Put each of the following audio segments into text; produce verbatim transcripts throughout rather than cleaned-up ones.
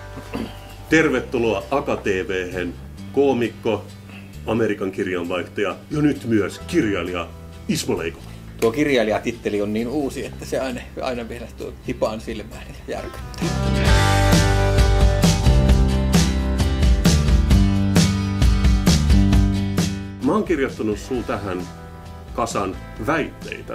Tervetuloa AkaTV:hen, koomikko, Amerikan kirjanvaihtaja ja nyt myös kirjailija Ismo Leikola. Tuo kirjailijatitteli on niin uusi, että se aina, aina vielä tuo hipaan silmään ja järkyttää. Mä oon kirjoittanut sul tähän kasan väitteitä,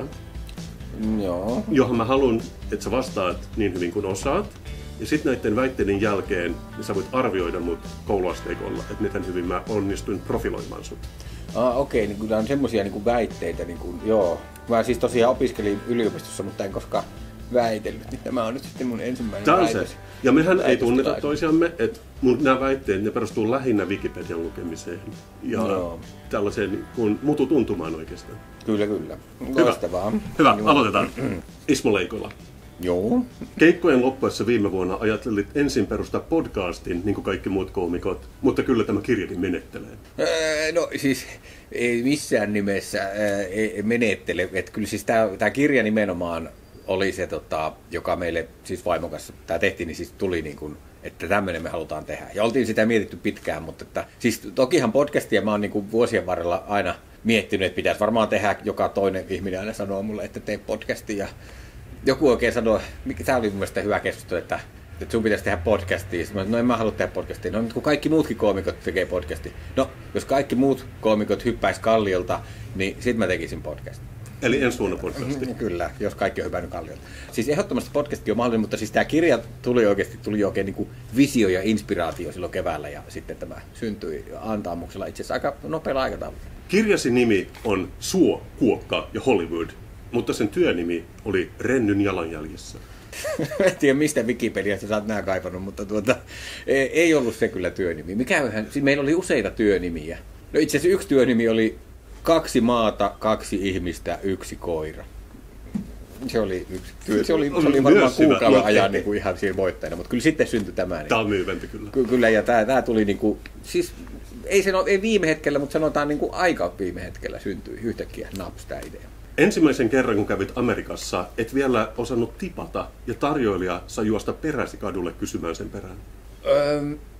Joo. johon mä haluan, että sä vastaat niin hyvin kuin osaat. Ja sitten näiden väitteiden jälkeen niin sä voit arvioida mut kouluasteikolla, että miten hyvin mä onnistuin profiloimaan sut. Ah, okei, niin kyllä on semmosia niin väitteitä, niin kuin, joo. Mä siis tosiaan opiskelin yliopistossa, mutta en koskaan väitellyt. Niin tämä on nyt sitten mun ensimmäinen Tämä on väitös. se. Ja mehän ei tunneta toisiamme, että mun nämä väitteet ne perustuu lähinnä Wikipedian lukemiseen ja no. tällaiseen niin kuin mututuntumaan oikeastaan. Kyllä, kyllä. Hyvä, Loistavaa. Hyvä. Aloitetaan. Ismo Leikola. Joo. Keikkojen loppuessa viime vuonna ajattelit ensin perustaa podcastin, niin kuin kaikki muut koomikot, mutta kyllä tämä kirjakin menettelee. Öö, no siis ei missään nimessä ää, ei menettele. Että kyllä siis tämä kirja nimenomaan oli se, tota, joka meille siis vaimon kanssa tämä tehtiin, niin siis tuli niin kuin, että tämmöinen me halutaan tehdä. Ja oltiin sitä mietitty pitkään, mutta että, siis tokihan podcastia mä oon niin kuin vuosien varrella aina miettinyt, että pitäisi varmaan tehdä, joka toinen ihminen aina sanoo mulle, että tee podcastia. Joku oikein sanoi, tämä oli mun mielestä hyvä keskustelu, että, että sun pitäisi tehdä podcastia. Mä, no en mä halua tehdä podcastia. No kun kaikki muutkin koomikot tekee podcastia. No jos kaikki muut koomikot hyppäis kalliolta, niin sit mä tekisin podcastia. Eli ensi vuonna podcasti. Kyllä, jos kaikki on hypännyt kalliolta. Siis ehdottomasti podcasti on mahdollinen, mutta siis tämä kirja tuli oikeasti tuli oikein niin kuin visio ja inspiraatio silloin keväällä ja sitten tämä syntyi antaamuksella itse asiassa aika nopealla aikataululla. Kirjasi nimi on Suo, Kuokka ja Hollywood, mutta sen työnimi oli Rennyn jalanjäljissä. En tiedä mistä Wikipediasta sä oot nää kaivannut, mutta tuota, ei ollut se kyllä työnimi. Mikähän, siis meillä oli useita työnimiä. No itse asiassa yksi työnimi oli Kaksi maata, kaksi ihmistä, yksi koira. Se oli yksi työ. Se oli, se oli varmaan kuukauden ajan niin kuin ihan siinä voittajana, mutta kyllä sitten syntyi tämä. Niin. Tämä on myyväntä kyllä. Ky- kyllä, ja tämä, tämä tuli niin kuin, siis ei, sano, ei viime hetkellä, mutta sanotaan niin kuin aika viime hetkellä syntyi yhtäkkiä naps tämä idea. Ensimmäisen kerran, kun kävit Amerikassa, et vielä osannut tipata ja tarjoilija sai juosta peräsi kadulle kysymään sen perään. Öö,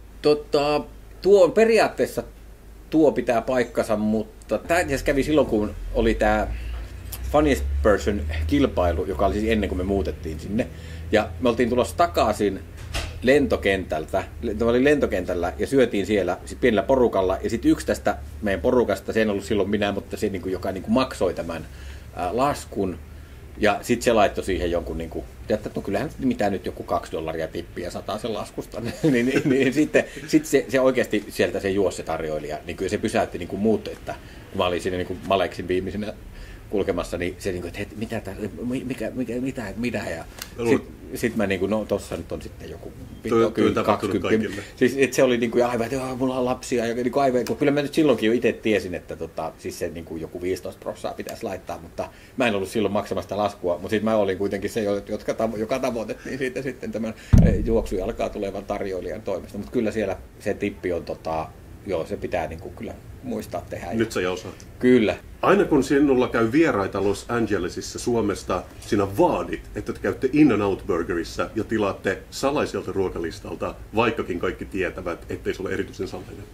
tota, tuo periaatteessa tuo pitää paikkansa, mutta tämä kävi silloin, kun oli tämä Funniest Person-kilpailu, joka oli siis ennen kuin me muutettiin sinne. Ja me oltiin tulossa takaisin lentokentältä. Tämä oli lentokentällä ja syötiin siellä sit pienellä porukalla. Ja sitten yksi tästä meidän porukasta, se en ollut silloin minä, mutta se, joka niin kuin maksoi tämän ää, laskun. Ja sitten se laittoi siihen jonkun, niin kuin, että no kyllähän mitään nyt joku kaksi dollaria tippiä sataa sen laskusta. niin, niin, niin sitten sit se, se oikeasti sieltä se juosi se tarjoilija. Niin se pysäytti niin kuin muut, että kun mä olin siinä niin kuin Maleksin viimeisenä kulkemassa, niin se niin kuin, että hei, mitä, tää, mikä, mikä, mitä, mitä, ja sitten sit mä niin kuin, no tossa nyt on sitten joku kaksikymmentä. Siis että se oli niin kuin aivan, että mulla on lapsia, ja niin kuin aivan, kyllä mä nyt silloinkin jo itse tiesin, että tota, siis se niin kuin joku viisitoista prosenttia pitäisi laittaa, mutta mä en ollut silloin maksamasta laskua, mutta sitten mä olin kuitenkin se, jotka tavo- joka tavoitettiin siitä sitten tämän juoksujalkaa tulevan tarjoilijan toimesta, mutta kyllä siellä se tippi on, tota, joo, se pitää niin kuin kyllä muistaa tehdä. Nyt sä jo osaat. Kyllä. Aina kun sinulla käy vieraita Los Angelesissa Suomesta, sinä vaadit, että te käytte In-N-Out Burgerissa ja tilaatte salaiselta ruokalistalta, vaikkakin kaikki tietävät, ettei se ole erityisen salainen.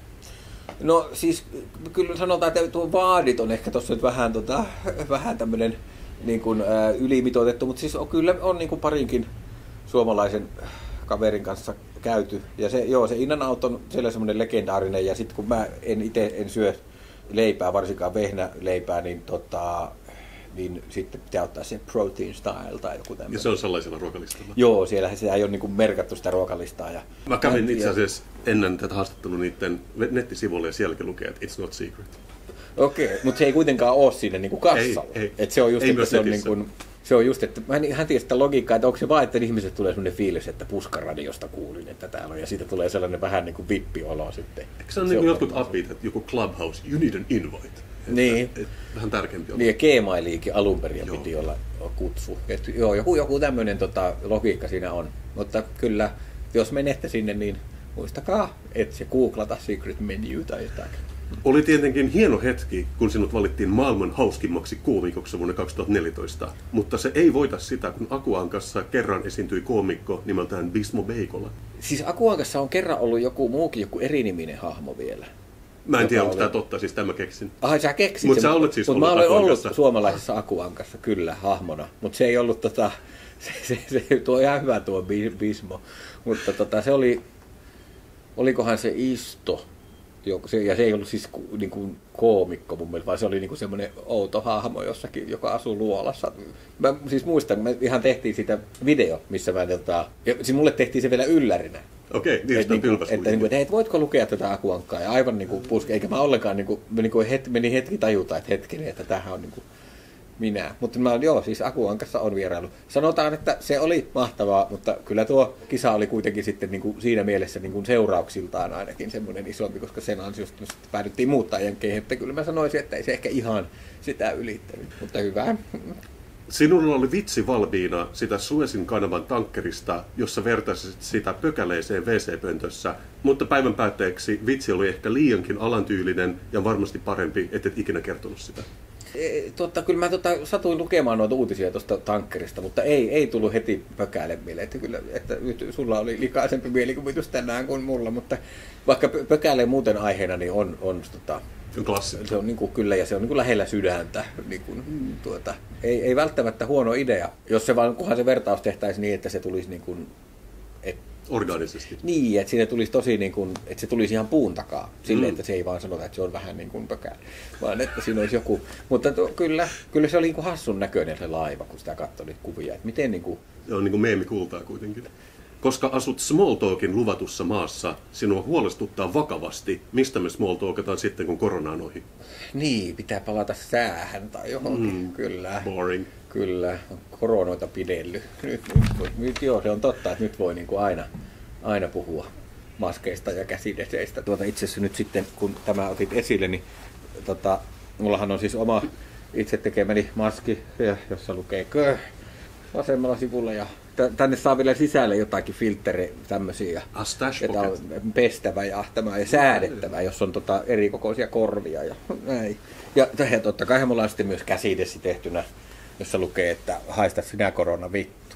No siis kyllä sanotaan, että tuo vaadit on ehkä tuossa nyt vähän, tota, vähän tämmöinen niin kuin, ä, ylimitoitettu, mutta siis on, kyllä on niin kuin parinkin suomalaisen kaverin kanssa käyty. Ja se, joo, se In-N-Out on siellä semmoinen legendaarinen, ja sitten kun mä en itse en syö leipää, varsinkaan vehnäleipää, niin, tota, niin sitten pitää ottaa se protein style tai joku tämmöinen. Ja se on sellaisella ruokalistalla? Joo, siellä sitä ei ole niin kuin merkattu sitä ruokalistaa. Ja mä kävin itse asiassa ennen tätä haastattelua niiden nettisivuille ja sielläkin lukee, että it's not secret. Okei, okay, mutta se ei kuitenkaan ole siinä niin kuin kassalla. Ei, ei. Et se on just, ei että se on niin kuin, se on just, että mä en ihan tiedä sitä logiikkaa, että onko se vaan, että ihmiset tulee sellainen fiilis, että Puskaradiosta kuulin, että täällä on, ja siitä tulee sellainen vähän niin kuin vippiolo sitten. Eikö se ole niin jotkut apit, että joku Clubhouse, you need an invite? Niin. Että, että vähän tärkeämpi olla. Niin, ja Gmailiinkin alun perin piti olla kutsu. Et, joo, joku, joku tämmöinen tota, logiikka siinä on. Mutta kyllä, jos menette sinne, niin muistakaa, että se googlata secret menu tai jotain. Oli tietenkin hieno hetki, kun sinut valittiin maailman hauskimmaksi koomikoksi vuonna kaksituhattaneljätoista, mutta se ei voita sitä, kun Akuankassa kerran esiintyi koomikko nimeltään Bismo Beikola. Siis Akuankassa on kerran ollut joku muukin, joku eriniminen hahmo vielä. Mä en tiedä, onko oli... tämä totta, siis tämä keksin. Aha, sä keksit. Mutta sä olet siis Mut ollut mä olen Akuankassa. ollut suomalaisessa Akuankassa, kyllä, hahmona. Mutta se ei ollut tota... Se, se, se tuo ihan hyvä tuo Bismo. Mutta tota, se oli... Olikohan se Isto? Ja se ei ollut siis niin kuin koomikko mun mielestä, vaan se oli niin kuin semmoinen outo hahmo jossakin, joka asuu luolassa. Mä siis muistan, me ihan tehtiin siitä video, missä mä tota, ja siis mulle tehtiin se vielä yllärinä. Okei, niin sitä on niin että, että, että hei, voitko lukea tätä Akuankkaa? Ja aivan niin kuin puske, eikä mä ollenkaan, niin kuin, niin kuin het, meni hetki tajuta, että hetkinen, että tämähän on niin kuin minä. Mutta mä joo, siis Akuankassa on vierailu. Sanotaan, että se oli mahtavaa, mutta kyllä tuo kisa oli kuitenkin sitten niin kuin siinä mielessä niin kuin seurauksiltaan ainakin semmoinen isompi, koska sen ansiosta päädyttiin muuttaa jenkkeihin, että kyllä mä sanoisin, että ei se ehkä ihan sitä ylittänyt, mutta hyvä. Sinulla oli vitsi valmiina sitä Suezin kanavan tankkerista, jossa vertaisit sitä pökäleeseen wee see-pöntössä, mutta päivän päätteeksi vitsi oli ehkä liiankin alantyylinen ja varmasti parempi, ettet ikinä kertonut sitä. Totta, kyllä mä tota, satuin lukemaan noita uutisia tuosta tankkerista, mutta ei, ei tullut heti pökäle mieleen. Että kyllä, että nyt sulla oli likaisempi mielikuvitus tänään kuin mulla, mutta vaikka pökäle muuten aiheena, niin on, on tota, se on niin kuin, kyllä, ja se on niin kuin lähellä sydäntä. Niin kuin, tuota, ei, ei välttämättä huono idea, jos se vaan, kunhan se vertaus tehtäisiin niin, että se tulisi niin kuin, et, orgaanisesti. Niin, että siinä tulisi tosi niin kuin, että se tulisi ihan puun takaa. Silleen, mm. että se ei vaan sanota, että se on vähän niin kuin pökäle, vaan että siinä olisi joku. Mutta to, kyllä, kyllä se oli niin kuin hassun näköinen se laiva, kun sitä katsoi niitä kuvia. Että miten niin kuin... Se on niin kuin meemikultaa kuitenkin. Koska asut small talkin luvatussa maassa, sinua huolestuttaa vakavasti, mistä me small talkataan sitten, kun korona on ohi. Niin, pitää palata säähän tai johonkin, mm. kyllä. Boring. Kyllä, koronoita pidellyt. Nyt, nyt, nyt joo, se on totta, että nyt voi niin kuin aina, aina puhua maskeista ja käsideseistä. Tuota, itse asiassa nyt sitten, kun tämä otit esille, niin tota, mullahan on siis oma itse tekemäni maski, jossa lukee kö vasemmalla sivulla ja tänne saa vielä sisälle jotakin filtterejä tämmöisiä. A stash että on pestävä ja tämä ja säädettävä, jos on tota eri kokoisia korvia ja näin. Ja, ja totta kai mulla on sitten myös käsidesi tehtynä, jossa lukee, että haista sinä korona vittu.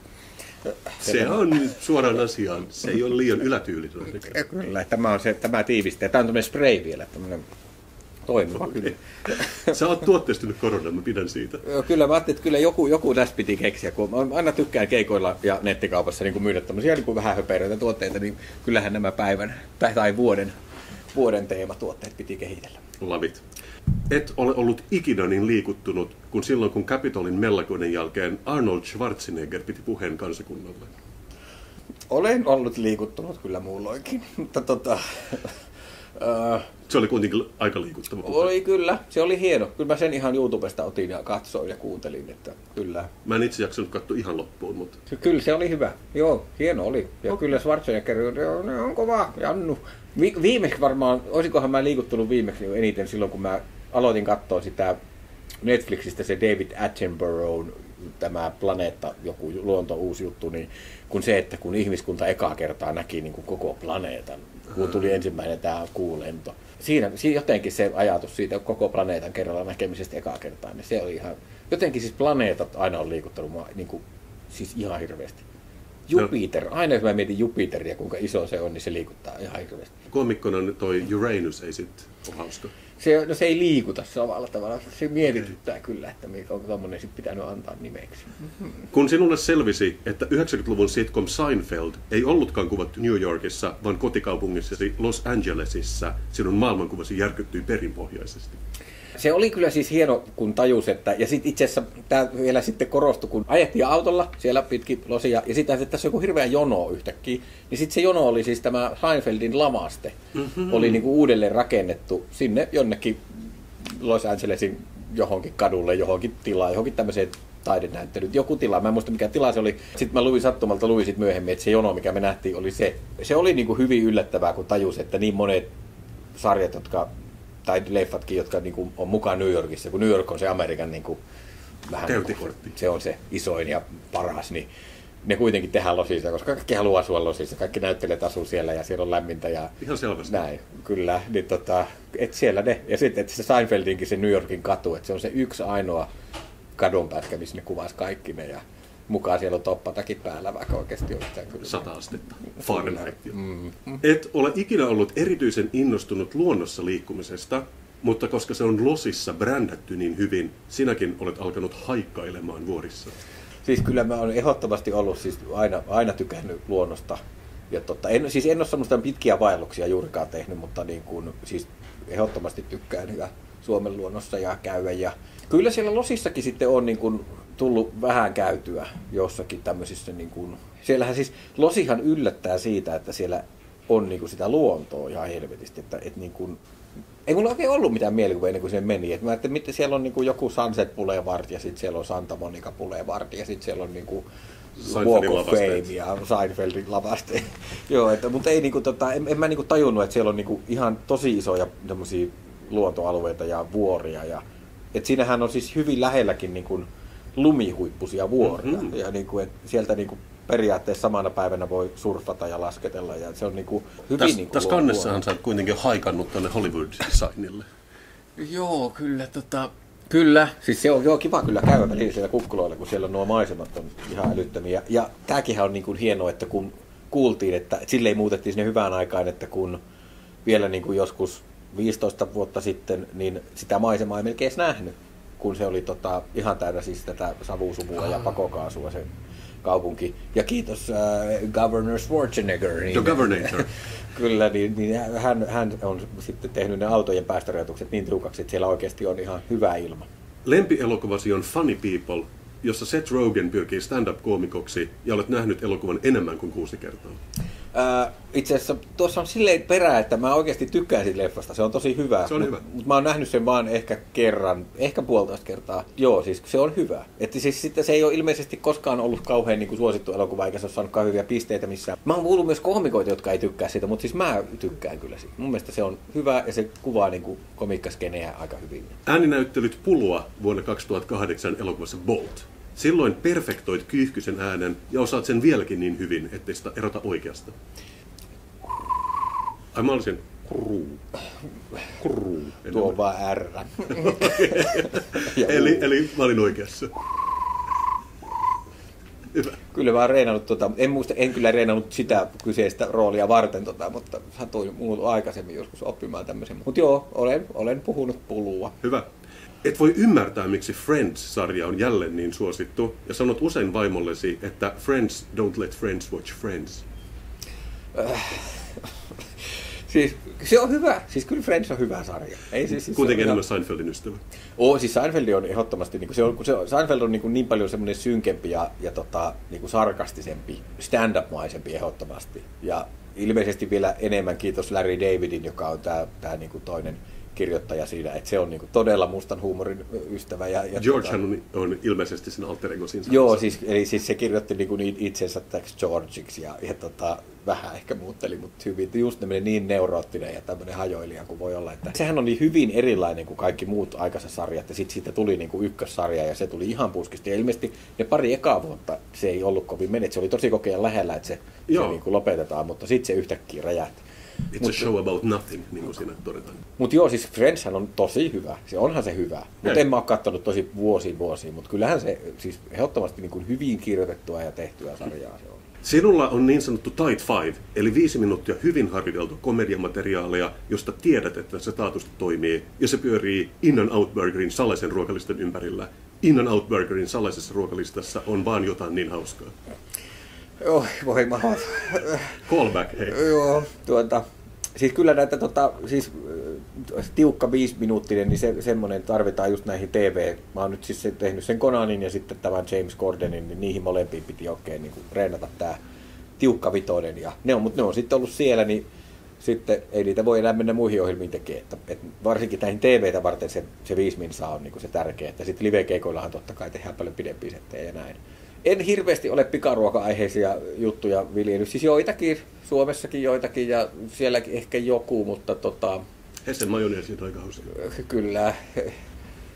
Se on suoraan asiaan. Se ei ole liian ylätyylinen. Kyllä, tämä on se, tämä tiivistää. Tämä on tämmöinen spray vielä, tämmöinen toimiva kyllä. Sä oot tuotteistunut koronaan, mä pidän siitä. Kyllä, mä ajattelin, että kyllä joku, joku tässä piti keksiä, kun mä aina tykkään keikoilla ja nettikaupassa niin kuin myydä tämmöisiä niin kuin vähän höperöitä tuotteita, niin kyllähän nämä päivän tai vuoden, vuoden teematuotteet piti kehitellä. Lavit. Et ole ollut ikinä niin liikuttunut kuin silloin, kun Capitolin mellakoiden jälkeen Arnold Schwarzenegger piti puheen kansakunnalle. Olen ollut liikuttunut kyllä muulloinkin, mutta tota... Uh, se oli kuitenkin aika liikuttava puhe. Oli kyllä, se oli hieno. Kyllä mä sen ihan YouTubesta otin ja katsoin ja kuuntelin, että kyllä. Mä en itse jaksanut katsoa ihan loppuun, mutta... Kyllä se oli hyvä, joo, hieno oli. Ja okay. Kyllä Schwarzenegger, ne on kova, Jannu. Vi- viimeksi varmaan, olisikohan mä liikuttunut viimeksi niin eniten silloin, kun mä aloitin katsoa sitä Netflixistä se David Attenborough, tämä Planeetta, joku luonto uusi juttu, niin kun se, että kun ihmiskunta ekaa kertaa näki niin kuin koko planeetan, kun tuli ensimmäinen tämä kuulento. Siinä, siinä jotenkin se ajatus siitä koko planeetan kerralla näkemisestä ekaa kertaa, niin se oli ihan, jotenkin siis planeetat aina on liikuttanut mua niin kuin, siis ihan hirveästi. Jupiter, aina jos mä mietin Jupiteria, kuinka iso se on, niin se liikuttaa ihan hirveästi. Komikkona toi Uranus ei sitten ole hauska. Se, no se ei liikuta samalla tavalla. Se mietityttää kyllä, että onko tommoinen sitten pitänyt antaa nimeksi. Kun sinulle selvisi, että yhdeksänkymmentäluvun sitcom Seinfeld ei ollutkaan kuvattu New Yorkissa, vaan kotikaupungissasi Los Angelesissa, sinun maailmankuvasi järkyttyi perinpohjaisesti. Se oli kyllä siis hieno, kun tajus, että, ja sitten itse asiassa tämä vielä sitten korostui, kun ajettiin autolla siellä pitkin Losia, ja sitten että tässä on joku hirveä jono yhtäkkiä, niin sitten se jono oli siis tämä Seinfeldin lamaste, mm-hmm. oli niinku uudelleen rakennettu sinne jonnekin Los Angelesin johonkin kadulle, johonkin tilaan, johonkin tämmöiseen taidenäyttelyyn, joku tila, mä en muista mikä tila se oli. Sitten mä luin sattumalta, luin sit myöhemmin, että se jono, mikä me nähtiin, oli se. Se oli niinku hyvin yllättävää, kun tajus, että niin monet sarjat, jotka tai leffatkin, jotka niinku on mukaan New Yorkissa, kun New York on se Amerikan niinku vähän käyntikortti. Se on se isoin ja paras, niin ne kuitenkin tehdään Losissa, koska kaikki haluaa asua Losissa, kaikki näyttelijät asuu siellä ja siellä on lämmintä ja ihan selvästi. Näin, kyllä. Niin tota, et siellä ne. Ja sitten että se Seinfeldinkin se New Yorkin katu, että se on se yksi ainoa kadunpätkä, missä ne kuvasi kaikki ne ja mukaan siellä on toppatakin päällä, vaikka oikeasti on sitä kyllä. Sata astetta. Fahrenheit. Mm. Et ole ikinä ollut erityisen innostunut luonnossa liikkumisesta, mutta koska se on Losissa brändätty niin hyvin, sinäkin olet alkanut haikkailemaan vuorissa. Siis kyllä mä olen ehdottomasti ollut siis aina, aina tykännyt luonnosta. Ja totta, en, siis en ole semmoista pitkiä vaelluksia juurikaan tehnyt, mutta niin kuin, siis ehdottomasti tykkään ja Suomen luonnossa ja käydä. Ja kyllä siellä Losissakin sitten on niin kuin tullut vähän käytyä jossakin tämmöisissä. Niin kuin, siellähän siis Losihan yllättää siitä, että siellä on niin kuin sitä luontoa ihan helvetisti. Että, että niin kuin, ei mulla oikein ollut mitään mielikuvia ennen kuin se meni. Et mä ajattelin, että siellä on niinku joku Sunset Boulevard ja sitten siellä on Santa Monica Boulevard ja sitten siellä on niinku Walk of Fame ja Seinfeldin lavaste. Joo, että, mutta ei niinku, tota, en, en mä niinku tajunnut, että siellä on niinku ihan tosi isoja luontoalueita ja vuoria. Ja, et siinähän on siis hyvin lähelläkin niinku lumihuippuisia vuoria. Mm-hmm. Ja niinku, et sieltä niinku periaatteessa samana päivänä voi surfata ja lasketella ja se on niinku hyvin Täs, niinku tässä kannessahan sä oot kuitenkin haikannut tuonne Hollywood-signille. Joo, kyllä tota kyllä. Siis se on joo kiva kyllä käydä välillä siellä kukkuloilla, kun siellä on nuo maisemat on ihan älyttömiä. Ja tääkinhän on niinku hienoa, että kun kuultiin, että silleen muutettiin sinne hyvään aikaan, että kun vielä niinku joskus viisitoista vuotta sitten, niin sitä maisemaa ei melkein edes nähnyt, kun se oli tota ihan täynnä siis tätä savusuvua ja pakokaasua se kaupunki. Ja kiitos äh, Governor Schwarzenegger. Niin, The Governator. Kyllä, niin, niin hän, hän on sitten tehnyt ne autojen päästörajoitukset niin tiukaksi, että siellä oikeasti on ihan hyvä ilma. Lempielokuvasi on Funny People, jossa Seth Rogen pyrkii stand-up-koomikoksi ja olet nähnyt elokuvan enemmän kuin kuusi kertaa. Äh, itse asiassa tuossa on silleen perää, että mä oikeasti tykkään siitä leffasta. Se on tosi hyvä. Se on hyvä. Mutta mä oon nähnyt sen vaan ehkä kerran, ehkä puolitoista kertaa. Joo, siis se on hyvä. Että siis sitten se ei ole ilmeisesti koskaan ollut kauhean niin kuin suosittu elokuva, eikä se ole saanut hyviä pisteitä missään. Mä oon kuullut myös koomikoita, jotka ei tykkää siitä, mutta siis mä tykkään kyllä siitä. Mun mielestä se on hyvä ja se kuvaa niin kuin komiikkaskeneä aika hyvin. Ääninäyttelyt Pulua vuonna kaksituhattakahdeksan elokuvassa Bolt. Silloin perfektoit kyyhkysen äänen ja osaat sen vieläkin niin hyvin, ettei sitä erota oikeasta. Ai mä olisin kruu. Kruu. Tuo on vaan R. eli, eli mä olin oikeassa. Hyvä. Kyllä mä oon reenannut, tota, en, muista, en kyllä reenannut sitä kyseistä roolia varten, tota, mutta satuin muut aikaisemmin joskus oppimaan tämmöisen. Mutta joo, olen, olen puhunut Pulua. Hyvä. Et voi ymmärtää, miksi Friends-sarja on jälleen niin suosittu, ja sanot usein vaimollesi, että Friends don't let friends watch Friends. Äh, siis se on hyvä. Siis kyllä Friends on hyvä sarja. Ei, siis, siis kuitenkin enemmän Seinfeldin ystävä. Oo, siis Seinfeld on ehdottomasti, niin kuin se on, kun se, Seinfeld on niin, kuin niin paljon semmoinen synkempi ja, ja tota, niin kuin sarkastisempi, stand-up-maisempi ehdottomasti. Ja ilmeisesti vielä enemmän kiitos Larry Davidin, joka on tämä, tämä niin kuin toinen kirjoittaja siinä, että se on niinku todella mustan huumorin ystävä. Ja, ja Georgehan tota, on ilmeisesti sen alter ego siinä. Joo, siis, eli siis se kirjoitti niinku itsensä täksi Georgeiksi ja, ja tota, vähän ehkä muutteli, mutta hyvin, just tämmöinen niin neuroottinen ja tämmöinen hajoilija kuin voi olla. Että sehän on niin hyvin erilainen kuin kaikki muut aikaiset sarjat ja sitten siitä tuli niinku ykkössarja ja se tuli ihan puskista. Ja ilmeisesti ne pari ekaa vuotta se ei ollut kovin menet. Se oli tosi kokea lähellä, että se, se niinku lopetetaan, mutta sitten se yhtäkkiä räjähti. It's mut, a show about nothing, niin kuin siinä todetaan. Mutta joo, siis Friendshän on tosi hyvä. Se onhan se hyvä. Mutta en mä ole katsonut tosi vuosiin vuosiin, mutta kyllähän se siis ehdottomasti niin kuin hyvin kirjoitettua ja tehtyä sarjaa se on. Sinulla on niin sanottu Tight Five, eli viisi minuuttia hyvin harjoiteltu komediamateriaalia, josta tiedät, että se taatusti toimii, ja se pyörii In-N-Out Burgerin salaisen ruokalistan ympärillä. In-N-Out Burgerin salaisessa ruokalistassa on vaan jotain niin hauskaa. Joo, voi mahdollista. Callback, hei. Joo, tuota, siis kyllä näitä tota, siis tiukka viisi minuuttinen, niin se, semmoinen tarvitaan just näihin T V. Mä oon nyt siis tehnyt sen Conanin ja sitten tämän James Cordenin, niin niihin molempiin piti oikein niin kuin reenata tää tiukka vitoinen. Ja ne on, mutta ne on sitten ollut siellä, niin sitten ei niitä voi enää mennä muihin ohjelmiin tekemään. Että, et varsinkin näihin T V:tä varten se, se viisi minsaa on niin kuin se tärkeä. Että sitten live-keikoillahan totta kai tehdään paljon pidempiä settejä ja näin. En hirveästi ole pikaruoka-aiheisia juttuja viljellyt. Siis joitakin, Suomessakin joitakin ja sielläkin ehkä joku, mutta tota... Hessen majoneesi on aika hauska. Kyllä.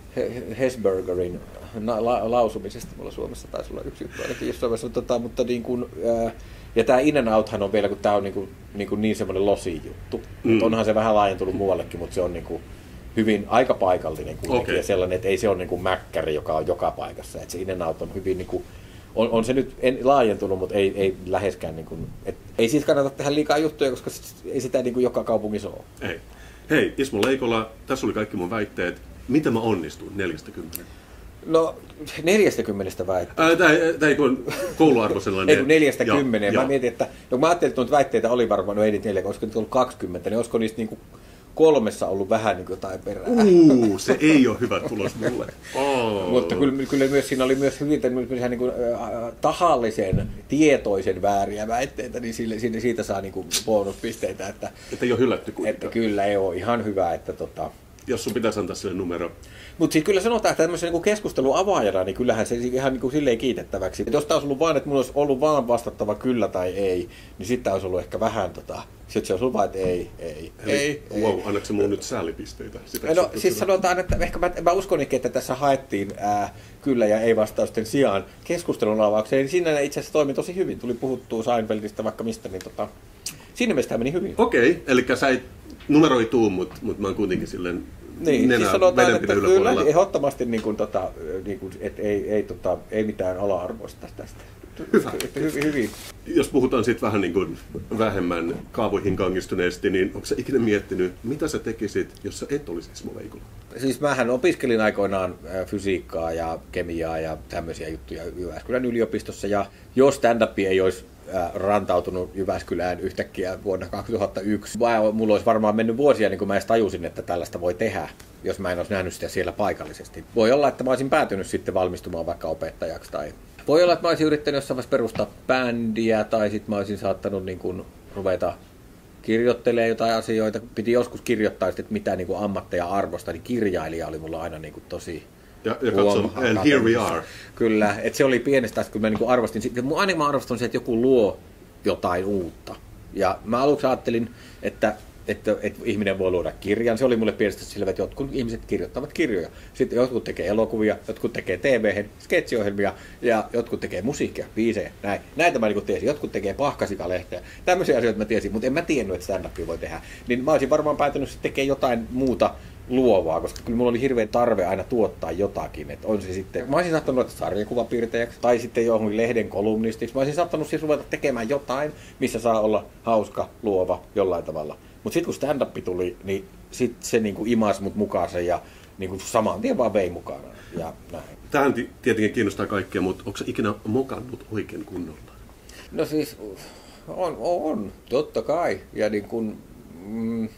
Hesburgerin la- lausumisesta. Mulla Suomessa taisi olla yksi juttu ainakin jossain vaiheessa. Tota, mutta niin kuin, ää, ja tämä In and Outhan on vielä, kun tämä on niin, kuin, niin, kuin niin semmoinen losi-juttu. Mm. Onhan se vähän laajentunut muuallekin, mutta se on niin kuin hyvin aika paikallinen kuitenkin. Okay. Ja sellainen, että ei se ole niin kuin mäkkäri, joka on joka paikassa. Että se In and Out on hyvin... Niin kuin, On, on se nyt en, laajentunut, mutta ei, ei läheskään, niin kuin, et, ei siitä kannata tehdä liikaa juttuja, koska ei sitä niin kuin joka kaupungissa ole. Ei. Hei, Ismo Leikola, tässä oli kaikki mun väitteet. Miten mä onnistuin neljästäkymmenestä? No, neljästäkymmenestä väitteet. Tämä ei kun kouluarvo sellainen. Ei kun neljästäkymmeneen. Mä mietin, että no, mä ajattelin, että noita väitteitä oli varmaan, no ei niitä neljä, olisiko niitä ollut kaksikymmentä, niin olisiko niistä niin kuin kolmessa ollut vähän niin kuin jotain perää. Uuu, se ei ole hyvä tulos mulle. Oh. Mutta kyllä, kyllä myös siinä oli myös hyvin niin kuin, äh, tahallisen, tietoisen vääriä väitteitä, niin sille, siitä, siitä saa niin kuin bonuspisteitä. Että, että ei ole hylätty kuitenkaan. Että kyllä ei ole ihan hyvä. Että, tota... Jos sun pitäisi antaa sille numero. Mutta siis kyllä sanotaan, että tämmöisen niin keskustelun avaajana, niin kyllähän se ihan niin kuin silleen kiitettäväksi. Et jos tämä olisi ollut vaan, että minulla olisi ollut vaan vastattava kyllä tai ei, niin sitten olisi ollut ehkä vähän tota... Sitten se olisi ollut vaan, että ei, ei, Eli, ei. Wow, annatko se mulle nyt säälipisteitä? Sitä no siis sitä. Sanotaan, että ehkä mä, mä uskonikin, että tässä haettiin ää, kyllä ja ei vastausten sijaan keskustelun avaukseen. Niin siinä itse asiassa toimi tosi hyvin. Tuli puhuttua Seinfeldistä vaikka mistä, niin tota, siinä mielessä tämä meni hyvin. Okei, okay, eli sä ei numero ei tuu, mutta mut mä oon kuitenkin silleen niin, nenä siis sanotaan, että kyllä ehdottomasti, niin kuin, tota, niin kuin, et ei, ei, tota, ei mitään ala-arvoista tästä. Hyvä. Hyvin, hyvin. Jos puhutaan sitten vähän niin kuin vähemmän kaavoihin kangistuneesti, niin onko sä ikinä miettinyt, mitä sä tekisit, jos sä et olisi Ismo Leikola? Siis mähän opiskelin aikoinaan fysiikkaa ja kemiaa ja tämmöisiä juttuja Jyväskylän yliopistossa. Ja jos stand-up ei olisi rantautunut Jyväskylään yhtäkkiä vuonna kaksituhattayksi, mulla olisi varmaan mennyt vuosia, niin kuin mä edes tajusin, että tällaista voi tehdä, jos mä en olisi nähnyt sitä siellä paikallisesti. Voi olla, että mä olisin päätynyt sitten valmistumaan vaikka opettajaksi tai... Voi olla, että mä olisin yrittänyt jossain vaiheessa perustaa bändiä tai sitten mä olisin saattanut niin kuin ruveta kirjoittelemaan jotain asioita. Piti joskus kirjoittaa, että mitä niin kuin ammatteja arvosta, niin kirjailija oli mulla aina niin kuin tosi... Ja, ja katson, and here we are. Kyllä, että se oli pienestä, kun mä niin kuin arvostin. Aina mä arvostan se, että joku luo jotain uutta. Ja mä aluksi ajattelin, että... Että, että ihminen voi luoda kirjan. Se oli mulle pienestä selvä, että jotkut ihmiset kirjoittavat kirjoja. Sitten jotkut tekee elokuvia, jotkut tekee T V-hen, sketsiohjelmia ja jotkut tekee musiikkia, biisejä, näin. Näitä mä niin tiesin. Jotkut tekee pahkasikalehtiä. Tämmöisiä asioita mä tiesin, mutta en mä tiennyt, että stand-upia voi tehdä. Niin mä olisin varmaan päätynyt tekemään jotain muuta luovaa, koska kyllä mulla oli hirveä tarve aina tuottaa jotakin. Että on se sitten, mä olisin saattanut ruveta sarjakuvapiirtäjäksi tai sitten johonkin lehden kolumnistiksi. Mä olisin saattanut siis ruveta tekemään jotain, missä saa olla hauska, luova jollain tavalla. Mutta sitten kun stand-up tuli, niin sit se niinku imasi mut mukaansa ja niinku saman tien vaan vei mukana. Ja näin. Tähän tietenkin kiinnostaa kaikkia, mutta onko sä ikinä mokannut oikein kunnolla? No siis on, on totta kai. Ja niin kun, mm,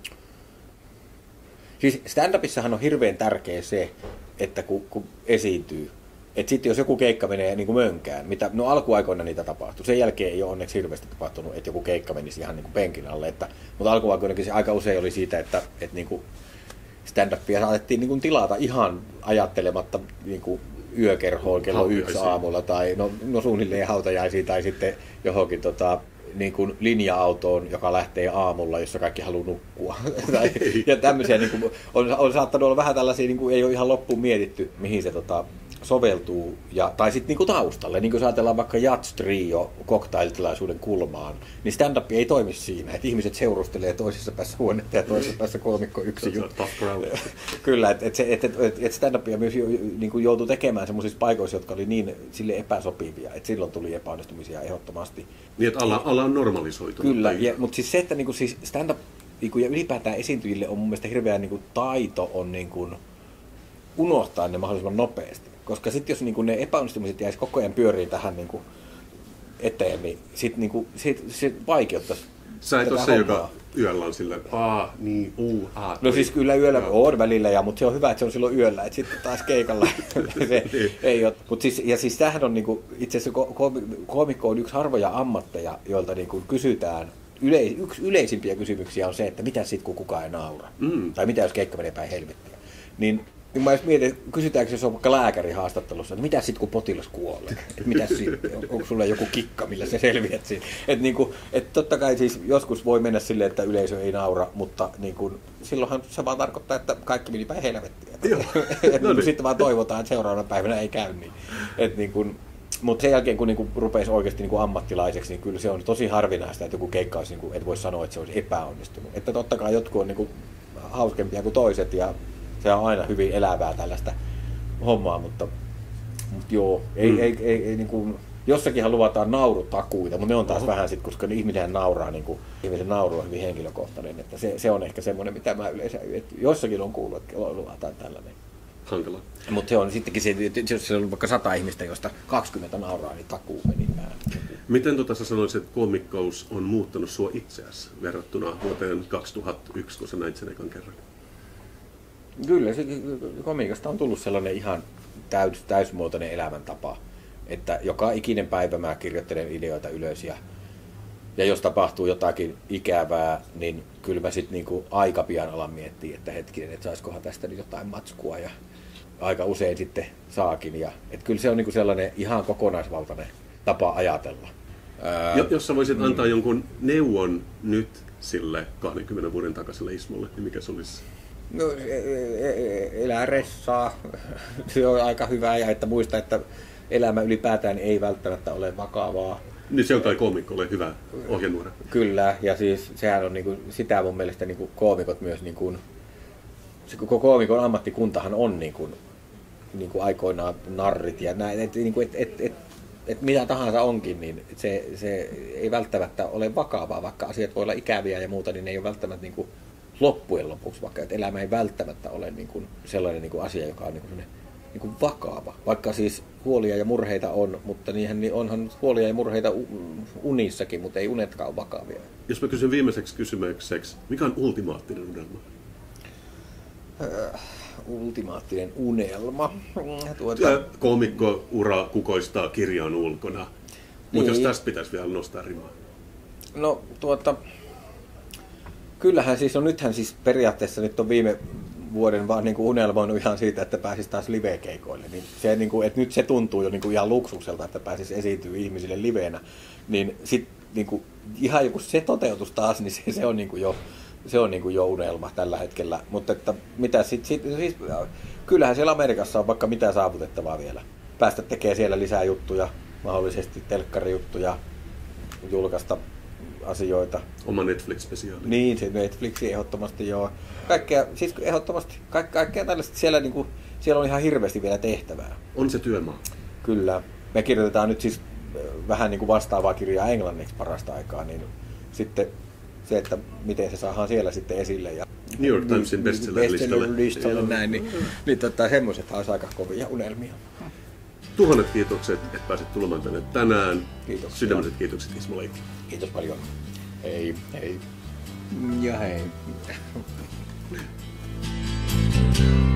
siis stand-upissahan on hirveän tärkeä se, että kun, kun esiintyy, että sitten jos joku keikka menee niin kuin mönkään, mitä, no alkuaikoina niitä tapahtui, sen jälkeen ei ole onneksi hirveästi tapahtunut, että joku keikka menisi ihan niin kuin penkin alle, että, mutta alkuaikoinakin se aika usein oli siitä, että, että niin kuin stand-upia saatettiin niin kuin tilata ihan ajattelematta niin kuin yökerhoon kello yksi aamulla tai no, no suunnilleen hautajaisiin tai sitten johonkin tota, niin kuin linja-autoon, joka lähtee aamulla, jossa kaikki haluaa nukkua. Ja tämmöisiä niin kuin, on, on saattanut olla vähän tällaisia, niin kuin ei ole ihan loppuun mietitty, mihin se tota, soveltuu. Ja, tai sitten niin taustalle, niin kuin jos ajatellaan vaikka Jats Trio cocktailtilaisuuden kulmaan, niin stand-up ei toimi siinä, että ihmiset seurustelee toisessa päässä huonetta ja toisessa päässä kolmikko yksi juttu. Kyllä, että et, et, et, et stand-upia myös niin kuin joutuu tekemään sellaisissa paikoissa, jotka oli niin sille epäsopivia, että silloin tuli epäonnistumisia ehdottomasti. Niin, että ala, ala on normalisoitunut. Kyllä, ja, mutta siis se, että niin kuin, siis stand-up niin kuin, ja ylipäätään esiintyjille on mun mielestä hirveä niin kuin, taito on niin kuin, unohtaa ne mahdollisimman nopeasti. Koska sitten jos niin kuin, ne epäonnistumiset jäisi koko ajan pyöriin tähän niin kuin, eteen, niin sitten niin kuin, sit, sit vaikeuttaisi. Sä et ole se, joka yöllä on sillä, että aah, niin, uu, aah. No siis kyllä yöllä on välillä, ja, mutta se on hyvä, että se on silloin yöllä, että sitten taas keikalla se ei ole. Mut siis, ja siis tämähän on niinku, itse asiassa koomikko on yksi harvoja ammatteja, joilta niinku kysytään, yle, yksi yleisimpiä kysymyksiä on se, että mitä sitten kun kukaan ei naura, mm. tai mitä jos keikka menee päin helvettiä. Niin Niin mä edes mietin, kysytäänkö jos on vaikka lääkärin haastattelussa, että mitä sitten kun potilas kuolee? Että mitä sitten? On, onko sulla joku kikka, millä sä selviät siinä? Että niinku, et totta kai siis joskus voi mennä silleen, että yleisö ei naura, mutta niinku, silloinhan se vaan tarkoittaa, että kaikki meni päin helvettiä. Että no niin. Sitten vaan toivotaan, että seuraavana päivänä ei käy niin. Et niinku, mutta sen jälkeen, kun niinku rupesi oikeasti niinku ammattilaiseksi, niin kyllä se on tosi harvinaista, että joku keikka olisi, niinku, et voi sanoa, että se olisi epäonnistunut. Että totta kai jotkut on niinku hauskempia kuin toiset ja se on aina hyvin elävää tällaista hommaa, mutta, mutta joo, ei, mm. ei, ei, ei niin kuin, jossakinhan luvataan naurutakuita, mutta ne on taas Oho. vähän sitten, koska ihminen nauraa, niin kuin, ihmisen nauru on hyvin henkilökohtainen, että se, se on ehkä semmoinen, mitä mä yleensä, että jossakin on kuullut, että luvataan tällainen. Hankala. Mutta se on sittenkin se, että jos on vaikka sata ihmistä, josta kaksikymmentä nauraa, niin takuu meni päälle. Miten tota sä sanoisit, että koomikous on muuttanut sua itseäsi verrattuna vuoteen kaksituhattayksi, kun sä näit sen ekan kerran? Kyllä, se komiikasta on tullut sellainen ihan täys, täysmuotoinen elämäntapa, että joka ikinen päivä mä kirjoittelen ideoita ylös ja, ja jos tapahtuu jotakin ikävää, niin kyllä mä sitten niinku aika pian alan miettiä, että hetkinen, että saisikohan tästä nyt jotain matskua ja aika usein sitten saakin. Ja, että kyllä se on niinku sellainen ihan kokonaisvaltainen tapa ajatella. Ää, jos sä voisit mm. antaa jonkun neuvon nyt sille kaksikymmentä vuoden takaiselle Ismolle, niin mikä se olisi? No, elää ressaa, se on aika hyvä ja että muista, että elämä ylipäätään ei välttämättä ole vakavaa. Niin se on kai koomikkolle hyvä ohjenuora. Kyllä, ja siis sehän on niinku, sitä mun mielestä niinku koomikot myös, niinku, se koko koomikon ammattikuntahan on niinku, niinku aikoinaan narrit ja näin, että niinku, et, et, et, et mitä tahansa onkin, niin se, se ei välttämättä ole vakavaa, vaikka asiat voi olla ikäviä ja muuta, niin ne ei ole välttämättä niinku loppujen lopuksi, vaikka että elämä ei välttämättä ole niin kuin sellainen niin kuin asia, joka on niin kuin niin kuin vakava. Vaikka siis huolia ja murheita on, mutta niinhän, niin onhan huolia ja murheita unissakin, mutta ei unetkaan ole vakavia. Jos mä kysyn viimeiseksi kysymykseksi, mikä on ultimaattinen unelma? Äh, ultimaattinen unelma? Tuota... Koomikko-ura kukoistaa kirjan ulkona, niin. Mutta jos tästä pitäisi vielä nostaa rimaa. No tuota... Kyllähän siis on, nythän siis periaatteessa nyt on viime vuoden vaan niin kuin unelmoinut ihan siitä, että pääsisi taas live-keikoille. Niin se, niin kuin, että nyt se tuntuu jo niin kuin ihan luksukselta, että pääsisi esiintyä ihmisille liveenä. Niin sit niin kuin, ihan joku se toteutus taas, niin se, se on, niin kuin jo, se on niin kuin jo unelma tällä hetkellä. Mutta että mitä sit, sit, siis, kyllähän siellä Amerikassa on vaikka mitä saavutettavaa vielä. Päästä tekemään siellä lisää juttuja, mahdollisesti telkkarijuttuja, julkaista asioita. Oma Netflix-spesiaali. Niin, se Netflixi ehdottomasti joo. Kaikkea, siis ehdottomasti, ka- kaikkea tällaista siellä, niin kuin, siellä on ihan hirveästi vielä tehtävää. On se työmaa. Kyllä. Me kirjoitetaan nyt siis vähän niin kuin vastaavaa kirjaa englanniksi parasta aikaa, niin sitten se, että miten se saadaan siellä sitten esille. Ja New York Timesin bestseller-listalle. Bestseller-listalle näin, niin, niin tota, semmoiset olisi aika kovia unelmia. Tuhannet kiitokset, että pääsit tulemaan tänne tänään. Kiitos. Sydämelliset kiitokset Ismo Leikki. Kiitos paljon. Hei. Hei. Ja hei.